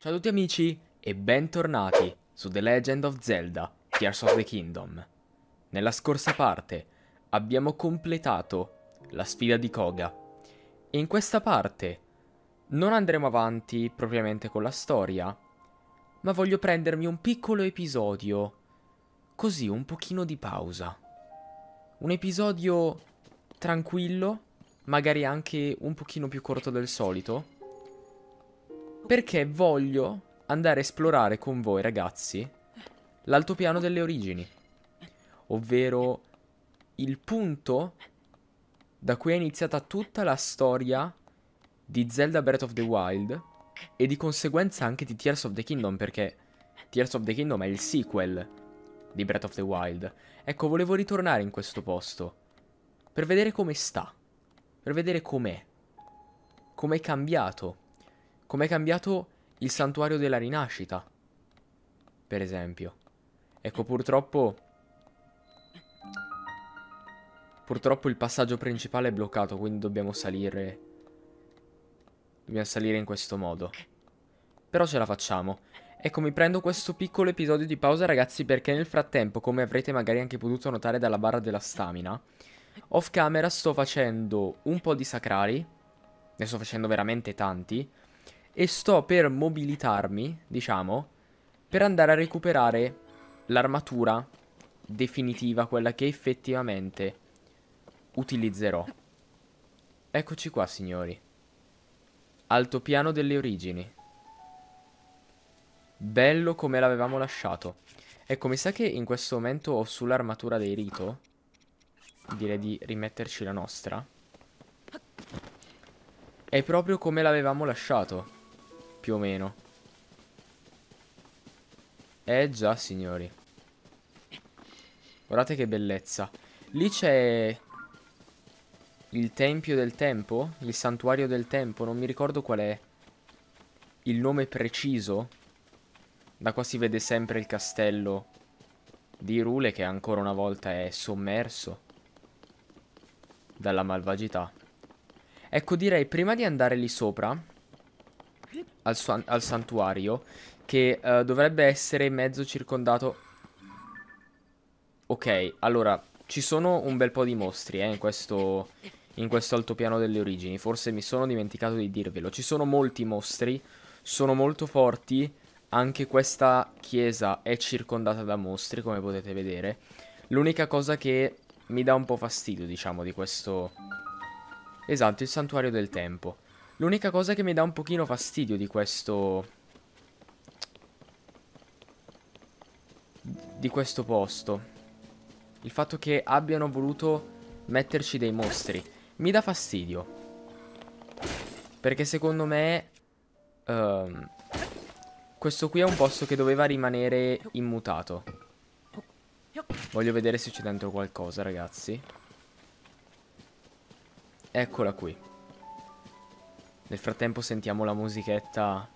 Ciao a tutti amici e bentornati su The Legend of Zelda Tears of the Kingdom. Nella scorsa parte abbiamo completato la sfida di Koga e in questa parte non andremo avanti propriamente con la storia, ma voglio prendermi un piccolo episodio, così un pochino di pausa. Un episodio tranquillo, magari anche un pochino più corto del solito, perché voglio andare a esplorare con voi, ragazzi, l'altopiano delle origini, ovvero il punto da cui è iniziata tutta la storia di Zelda Breath of the Wild e di conseguenza anche di Tears of the Kingdom, perché Tears of the Kingdom è il sequel di Breath of the Wild. Ecco, volevo ritornare in questo posto per vedere come sta, per vedere com'è cambiato. Com'è cambiato il santuario della rinascita, per esempio. Ecco, purtroppo il passaggio principale è bloccato, quindi dobbiamo salire. Dobbiamo salire in questo modo. Però ce la facciamo. Ecco, mi prendo questo piccolo episodio di pausa, ragazzi, perché nel frattempo, come avrete magari anche potuto notare dalla barra della stamina, off camera sto facendo un po' di sacrali. Ne sto facendo veramente tanti. E sto per mobilitarmi, diciamo, per andare a recuperare l'armatura definitiva, quella che effettivamente utilizzerò. Eccoci qua, signori. Altopiano delle origini. Bello come l'avevamo lasciato. Ecco, mi sa che in questo momento ho sull'armatura dei Rito. Direi di rimetterci la nostra. È proprio come l'avevamo lasciato, più o meno. Già, signori. Guardate che bellezza. Lì c'è il tempio del tempo, il santuario del tempo, non mi ricordo qual è il nome preciso. Da qua si vede sempre il castello di Hyrule che ancora una volta è sommerso dalla malvagità. Ecco, direi prima di andare lì sopra al santuario, che dovrebbe essere mezzo circondato. Ok, allora ci sono un bel po' di mostri in questo altopiano delle origini. Forse mi sono dimenticato di dirvelo. Ci sono molti mostri, sono molto forti. Anche questa chiesa è circondata da mostri, come potete vedere. L'unica cosa che mi dà un po' fastidio, diciamo, di questo. Esatto, il santuario del tempo. L'unica cosa che mi dà un pochino fastidio di questo posto, il fatto che abbiano voluto metterci dei mostri, mi dà fastidio. Perché secondo me questo qui è un posto che doveva rimanere immutato. Voglio vedere se c'è dentro qualcosa, ragazzi. Eccola qui. Nel frattempo sentiamo la musichetta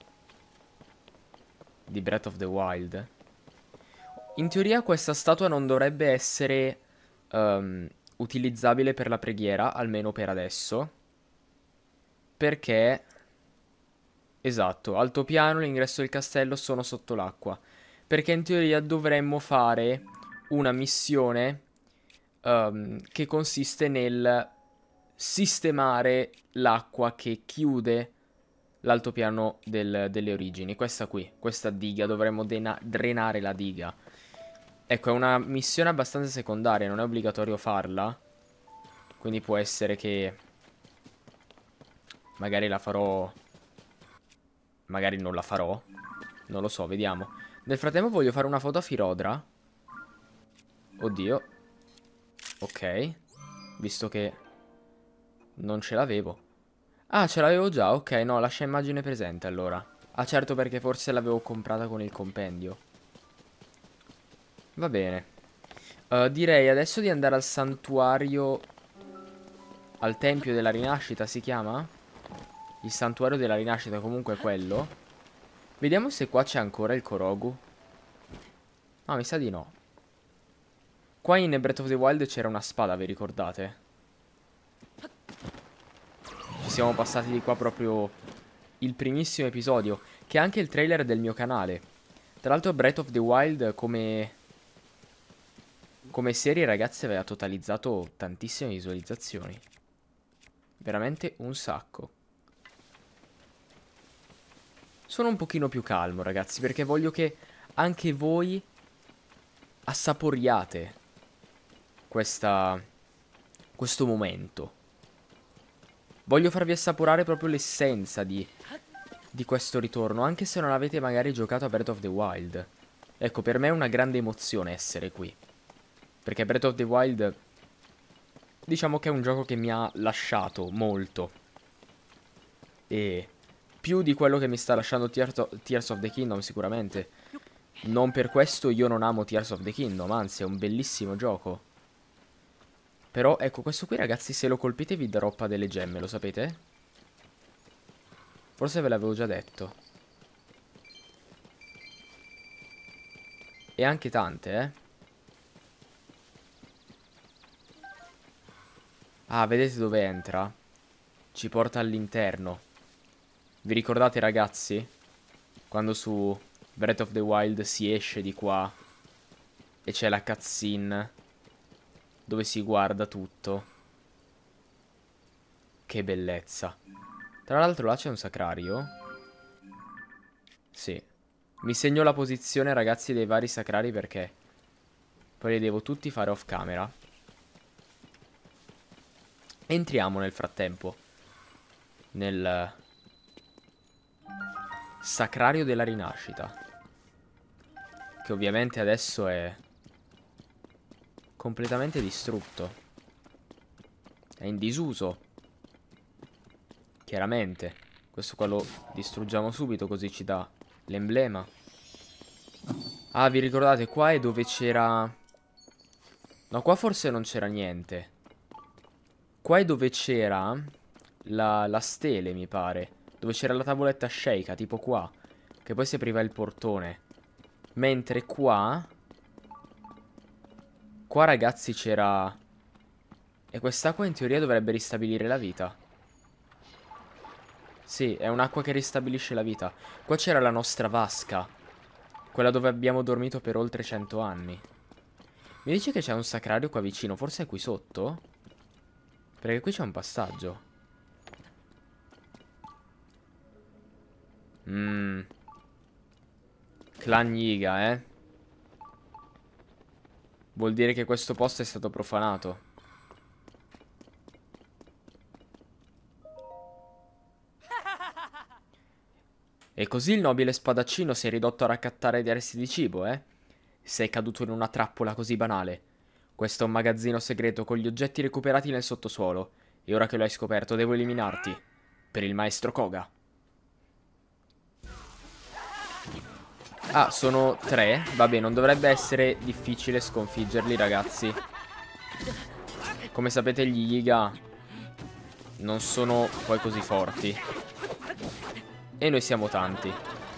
di Breath of the Wild. In teoria questa statua non dovrebbe essere utilizzabile per la preghiera, almeno per adesso. Perché, esatto, altopiano, l'ingresso del castello sono sotto l'acqua. Perché in teoria dovremmo fare una missione che consiste nel sistemare l'acqua che chiude l'altopiano delle origini. Questa qui, questa diga, dovremmo drenare la diga. Ecco, è una missione abbastanza secondaria, non è obbligatorio farla. Quindi può essere che magari la farò, magari non la farò. Non lo so, vediamo. Nel frattempo voglio fare una foto a Firodra. Oddio. Ok. Visto che non ce l'avevo. Ah, ce l'avevo già, ok, no, lascia immagine presente allora. Ah, certo, perché forse l'avevo comprata con il compendio. Va bene. Direi adesso di andare al santuario. Al tempio della rinascita si chiama? Il santuario della rinascita comunque è quello. Vediamo se qua c'è ancora il Korogu. No, mi sa di no. Qua in Breath of the Wild c'era una spada, vi ricordate? Ci siamo passati di qua proprio il primissimo episodio. che è anche il trailer del mio canale. Tra l'altro Breath of the Wild come serie, ragazzi, aveva totalizzato tantissime visualizzazioni. Veramente un sacco. Sono un pochino più calmo, ragazzi, perché voglio che anche voi assaporiate questo momento. Voglio farvi assaporare proprio l'essenza di questo ritorno, anche se non avete magari giocato a Breath of the Wild. Ecco, per me è una grande emozione essere qui. Perché Breath of the Wild, diciamo che è un gioco che mi ha lasciato molto. E più di quello che mi sta lasciando Tears of the Kingdom sicuramente. Non per questo io non amo Tears of the Kingdom, anzi è un bellissimo gioco. Però ecco, questo qui, ragazzi, se lo colpite vi droppa delle gemme, lo sapete? Forse ve l'avevo già detto. E anche tante, eh. Ah, vedete dove entra? Ci porta all'interno. Vi ricordate, ragazzi? Quando su Breath of the Wild si esce di qua e c'è la cutscene dove si guarda tutto. Che bellezza. Tra l'altro là c'è un sacrario. Sì. Mi segno la posizione, ragazzi, dei vari sacrari perché poi li devo tutti fare off camera. Entriamo nel frattempo nel sacrario della rinascita, che ovviamente adesso è completamente distrutto. È in disuso. Chiaramente. Questo qua lo distruggiamo subito, così ci dà l'emblema. Ah, vi ricordate? Qua è dove c'era... No, qua forse non c'era niente. Qua è dove c'era la stele, mi pare. Dove c'era la tavoletta Sheikah, tipo qua. Che poi si apriva il portone. Mentre qua... Qua, ragazzi, c'era... E quest'acqua in teoria dovrebbe ristabilire la vita. Sì, è un'acqua che ristabilisce la vita. Qua c'era la nostra vasca. Quella dove abbiamo dormito per oltre 100 anni. Mi dice che c'è un sacrario qua vicino. Forse è qui sotto? Perché qui c'è un passaggio. Clan Yiga, eh. Vuol dire che questo posto è stato profanato. E così il nobile spadaccino si è ridotto a raccattare dei resti di cibo, eh? Sei caduto in una trappola così banale. Questo è un magazzino segreto con gli oggetti recuperati nel sottosuolo. E ora che lo hai scoperto devo eliminarti. Per il maestro Koga. Ah, sono 3? Vabbè, non dovrebbe essere difficile sconfiggerli, ragazzi. Come sapete, gli Yiga non sono poi così forti. E noi siamo tanti.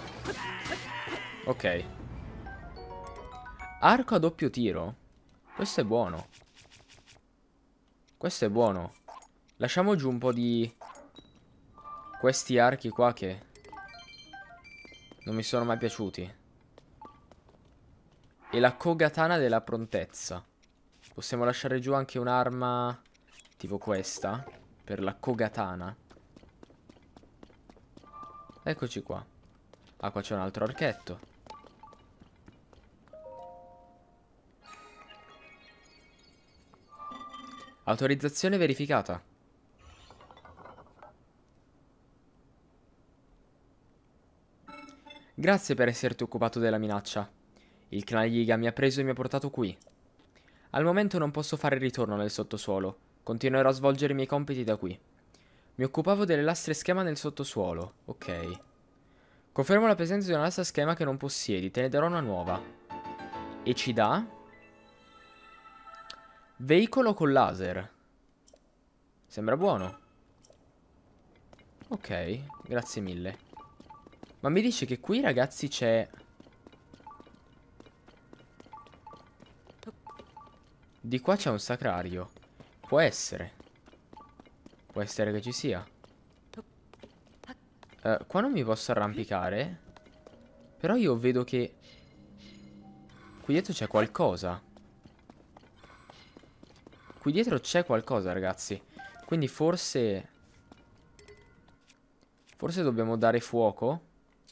Ok. Arco a doppio tiro. Questo è buono. Questo è buono. Lasciamo giù un po' di questi archi qua che non mi sono mai piaciuti. E la Kogatana della prontezza. Possiamo lasciare giù anche un'arma tipo questa per la Kogatana. Eccoci qua. Ah, qua c'è un altro archetto. Autorizzazione verificata. Grazie per esserti occupato della minaccia. Il clan Yiga mi ha preso e mi ha portato qui. Al momento non posso fare ritorno nel sottosuolo. Continuerò a svolgere i miei compiti da qui. Mi occupavo delle lastre schema nel sottosuolo. Ok. Confermo la presenza di una lastra schema che non possiedi. Te ne darò una nuova. E ci dà... Veicolo con laser. Sembra buono. Ok, grazie mille. Ma mi dice che qui, ragazzi, c'è... Di qua c'è un sacrario. Può essere. Può essere che ci sia. Qua non mi posso arrampicare. Però io vedo che qui dietro c'è qualcosa. Qui dietro c'è qualcosa, ragazzi. Quindi forse dobbiamo dare fuoco.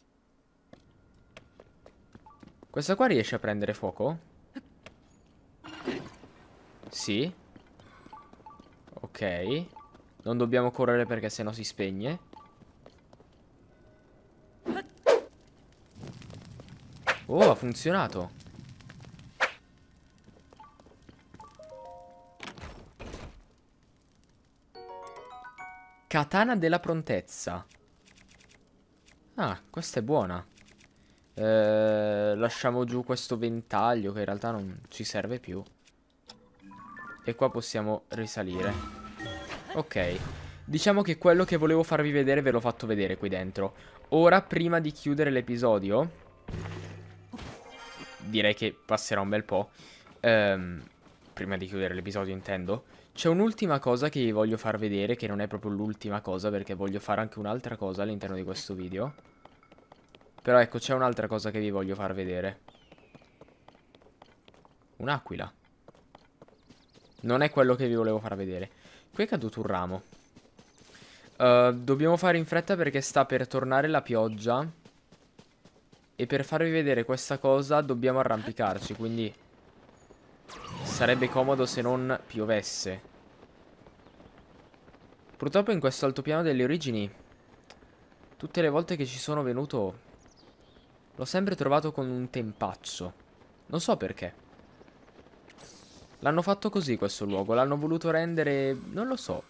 Questa qua riesce a prendere fuoco? Sì. Ok. Non dobbiamo correre perché sennò si spegne. Oh, ha funzionato. Katana della prontezza. Ah, questa è buona. Lasciamo giù questo ventaglio che in realtà non ci serve più. E qua possiamo risalire. Ok. Diciamo che quello che volevo farvi vedere ve l'ho fatto vedere qui dentro. Ora, prima di chiudere l'episodio, direi che passerà un bel po'. Prima di chiudere l'episodio intendo. C'è un'ultima cosa che vi voglio far vedere, che non è proprio l'ultima cosa, perché voglio fare anche un'altra cosa all'interno di questo video. Però ecco, c'è un'altra cosa che vi voglio far vedere. Un'aquila. Non è quello che vi volevo far vedere. Qui è caduto un ramo. Dobbiamo fare in fretta perché sta per tornare la pioggia. E per farvi vedere questa cosa dobbiamo arrampicarci, quindi sarebbe comodo se non piovesse. Purtroppo in questo altopiano delle origini, tutte le volte che ci sono venuto, l'ho sempre trovato con un tempaccio. Non so perché. L'hanno fatto così questo luogo, l'hanno voluto rendere, non lo so,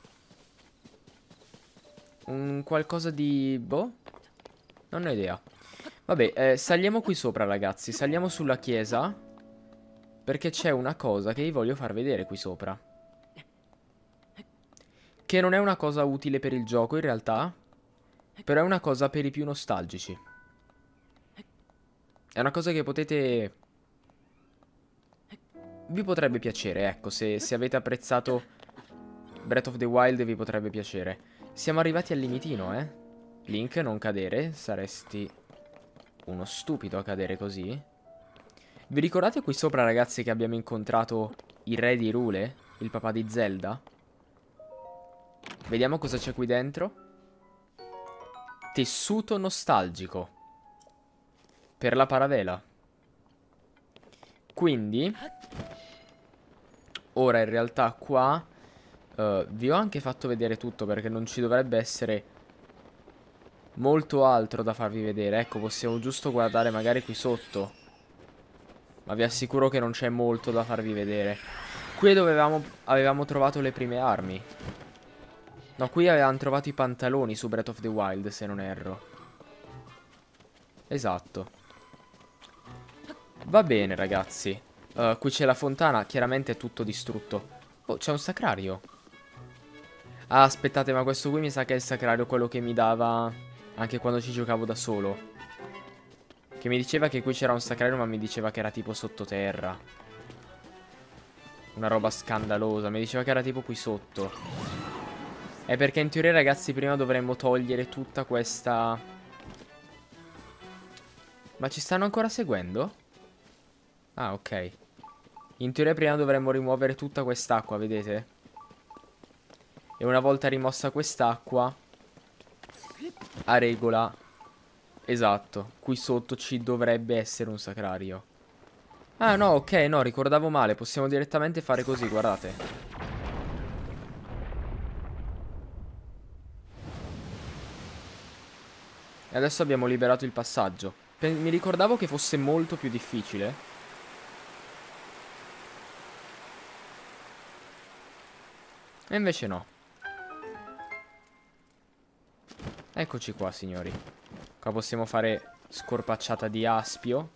un qualcosa di... boh? Non ho idea. Vabbè, saliamo qui sopra, ragazzi. Saliamo sulla chiesa, perché c'è una cosa che vi voglio far vedere qui sopra. Che non è una cosa utile per il gioco, in realtà. Però è una cosa per i più nostalgici. È una cosa che potete... vi potrebbe piacere, ecco. Se avete apprezzato Breath of the Wild vi potrebbe piacere. Siamo arrivati al limitino, eh. Link, non cadere. Saresti uno stupido a cadere così. Vi ricordate qui sopra, ragazzi, che abbiamo incontrato il re di Hyrule? Il papà di Zelda? Vediamo cosa c'è qui dentro. Tessuto nostalgico. Per la paravela. Quindi ora in realtà qua vi ho anche fatto vedere tutto, perché non ci dovrebbe essere molto altro da farvi vedere. Ecco, possiamo giusto guardare magari qui sotto, ma vi assicuro che non c'è molto da farvi vedere. Qui è dove avevamo trovato le prime armi. No, qui avevamo trovato i pantaloni su Breath of the Wild, se non erro. Esatto. Va bene, ragazzi. Qui c'è la fontana, chiaramente è tutto distrutto. Oh, c'è un sacrario. Ah, aspettate, ma questo qui mi sa che è il sacrario, quello che mi dava anche quando ci giocavo da solo. Che mi diceva che qui c'era un sacrario, ma mi diceva che era tipo sottoterra. Una roba scandalosa, mi diceva che era tipo qui sotto. È perché in teoria, ragazzi, prima dovremmo togliere tutta questa... Ma ci stanno ancora seguendo? Ah, ok. In teoria prima dovremmo rimuovere tutta quest'acqua, vedete? E una volta rimossa quest'acqua, a regola, esatto, qui sotto ci dovrebbe essere un sacrario. Ah no, ok, no, ricordavo male. Possiamo direttamente fare così, guardate. E adesso abbiamo liberato il passaggio. Mi ricordavo che fosse molto più difficile. E invece no. Eccoci qua, signori. Qua possiamo fare scorpacciata di aspio.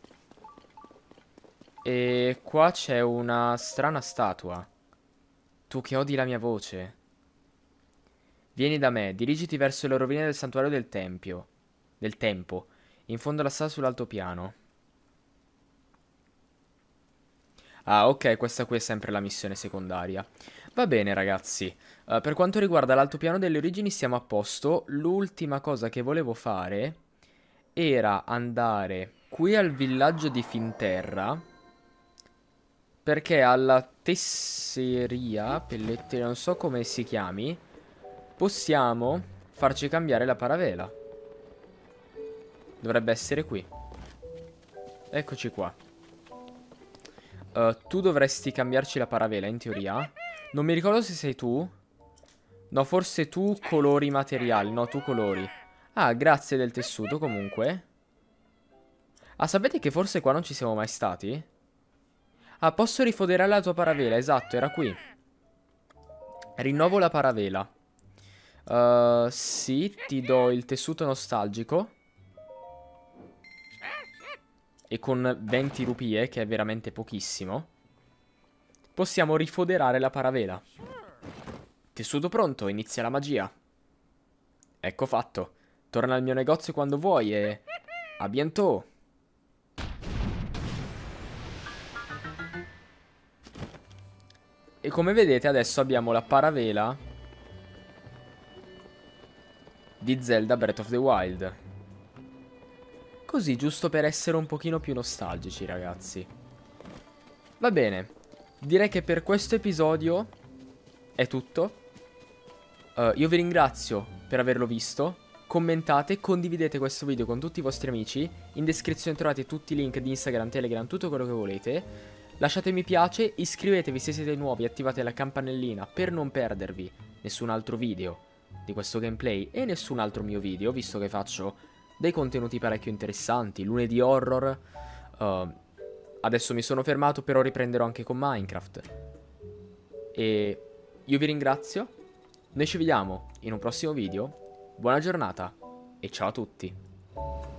E qua c'è una strana statua. Tu che odi la mia voce. Vieni da me, dirigiti verso le rovine del santuario del tempio. Del tempo. In fondo alla sala sull'altopiano. Ah, ok, questa qui è sempre la missione secondaria. Va bene ragazzi, per quanto riguarda l'altopiano delle origini siamo a posto. L'ultima cosa che volevo fare era andare qui al villaggio di Finterra, perché alla tesseria, pelletteria, non so come si chiami, possiamo farci cambiare la paravela. Dovrebbe essere qui. Eccoci qua. Tu dovresti cambiarci la paravela in teoria. Non mi ricordo se sei tu. No, forse tu colori materiali. No, tu colori. Ah, grazie del tessuto comunque. Ah, sapete che forse qua non ci siamo mai stati? Ah, posso rifoderare la tua paravela. Esatto, era qui. Rinnovo la paravela. Sì, ti do il tessuto nostalgico. E con 20 rupie, che è veramente pochissimo, possiamo rifoderare la paravela. Tessuto pronto, inizia la magia. Ecco fatto. Torna al mio negozio quando vuoi e... a bientôt. E come vedete adesso abbiamo la paravela di Zelda Breath of the Wild. Così, giusto per essere un pochino più nostalgici, ragazzi. Va bene. Direi che per questo episodio è tutto. Io vi ringrazio per averlo visto. Commentate, condividete questo video con tutti i vostri amici. In descrizione trovate tutti i link di Instagram, Telegram, tutto quello che volete. Lasciate mi piace, iscrivetevi se siete nuovi, attivate la campanellina per non perdervi nessun altro video di questo gameplay e nessun altro mio video, visto che faccio dei contenuti parecchio interessanti. Lunedì horror. Adesso mi sono fermato, però riprenderò anche con Minecraft. E io vi ringrazio. Noi ci vediamo in un prossimo video. Buona giornata e ciao a tutti.